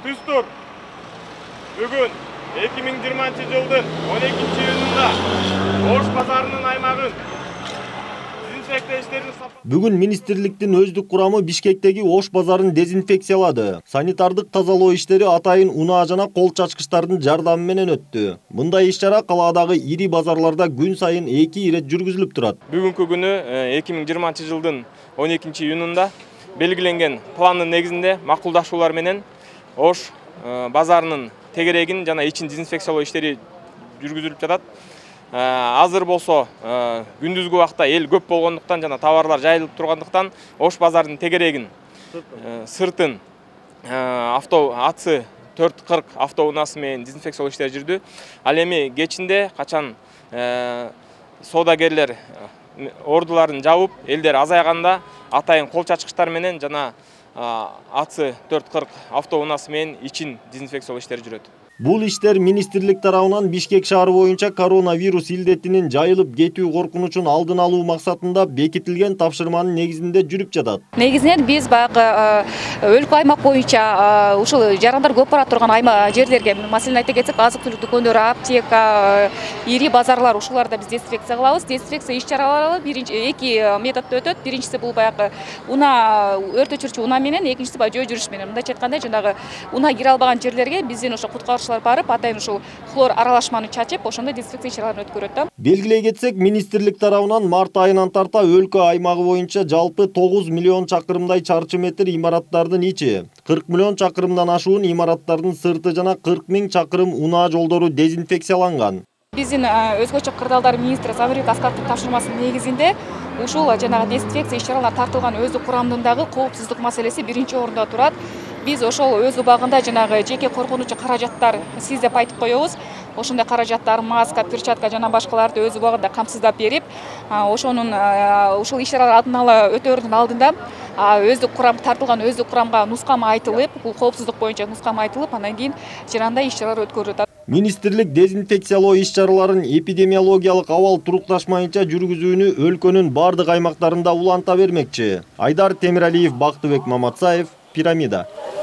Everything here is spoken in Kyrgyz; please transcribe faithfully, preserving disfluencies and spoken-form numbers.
Түстүр. Бүгүн эки миң жыйырманчы жылдын он экинчи июнунда Ош базарынын аймагын дезинфекция иштерин Бүгүн министрликтин өздүк курамы Бишкектеги Ош базарын дезинфекциялады. Санитардык тазалоо иштери атайын унаа жана кол чачкычтардын жардамы менен өттү. Мындай иш-чара калаадагы ири базарларда күн сайын эки ирет жүргүзүлүп турат. Бүгүнкү күнү эки миң жыйырманчы жылдын он экинчи июнунда белгиленген пландын негизинде макулдашуулар менен Ош базарынын тегерегин жана ичин дезинфекциялоо иштери жүргүзүлүп жатат. Азыр болсо күндүзгү убакта эл көп болгондуктан жана товарлар жайылып тургандыктан Ош базарынын тегерегин, сыртын авто АЦ төрт кырк автоунаасы менен дезинфекциялоо иштери жүрдү. Ал эми кечинде качан соодагерлер ордуларын жабып, элдер азайганда атайын кол чачкычтар менен жана АЦ төрт кырк автоунаасы менен ичин дезинфекциялоо иштери жүрөт. Бул иштер министрлик тарабынан Бишкек шаары боюнча коронавирус илдетинин жайылып кетүү коркунучун алдын алуу максатында бекитилген тапшырманын негизинде жүрүп жатат. Негизинен биз баягы өлкө аймак боюнча ушул жарандар көп бара турган аймак жерлерге, маселен айта кетсек, азык-түлүк дүкөндөр, аптека, ири базарлар, ушуларда биз дезинфекция кылабыз. Дезинфекция иш-чаралары биринчи эки методдо өтөт. Биринчиси бул баягы унаа өрт өчүрүүчү унаа менен, экинчиси баягы жөө жүрүш менен. Мындайча айтканда, жанагы унаа кире албаган жерлерге биздин ошо куткаруучулар барып, атайын ушул хлор аралашманы чачып, ошондой дезинфекция иш-чараларын өткөрөт да. Белгилей кетсек, министрлик тарабынан март айынан тарта өлкө аймагы боюнча жалпы тогуз миллион чакырымдай чарчы метр имараттардын ичи, кырк миллион чакырымдан ашуун имараттардын сырты жана кырк миң чакырым унаа жолдору дезинфекцияланган. Биздин өзгөчө кырдаалдар министри Замирбек Аскаровдун тапшырмасынын негизинде ушул жанагы дезинфекция иш-чаралар тартылган өздүк курамдындагы коопсуздук маселеси биринчи орунда турат. Biz ошол өз убагында жанагы жеке коркунучу каражаттар сиз деп айтып коебуз. Ошондой каражаттар, маска, перчатка жана башкаларды өз убагында камсыздап берип, ошонун ушул иш-чаралар алдын ала өтөөрүнүн алдында өздүк курам тартылган өздүк курамга нускама айтылып, бул коопсуздук боюнча нускама айтылып, андан кийин жарандай иш-чаралар өткөрүлөт. Министрлик дезинфекциялоо иш-чараларын эпидемиологиялык абал турукташмайынча жүргүзүүнү өлкөнүн бардык аймактарында уланта бермекчи. Айдар Темиралиев, Бактыбек Маматсаев, Пирамида.